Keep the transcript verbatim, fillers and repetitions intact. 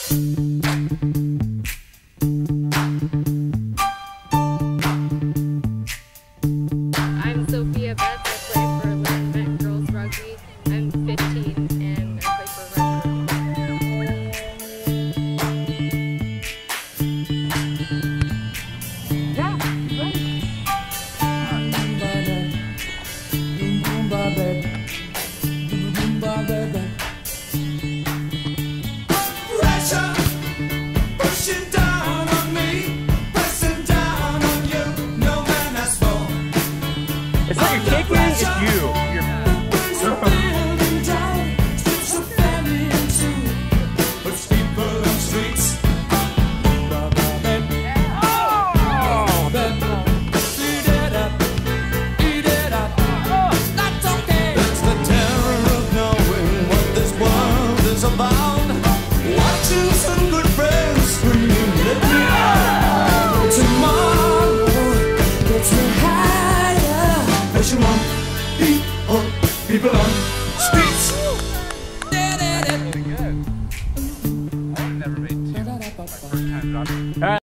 I'm Sophia Betts. I play for Lynn Girls Rugby. I'm fifteen and I play for Red Yeah, ready. Pressure pushing down on me, pressing down on you. No man has fallen. It's not your kicking, it's you. You're Building down, strips of family in two, puts people on streets. Eat it up, eat it up. That's okay. That's the terror of knowing what this world is about. Watching some good friends when you let me out. Tomorrow gets me higher. Pushing on, people, people on streets.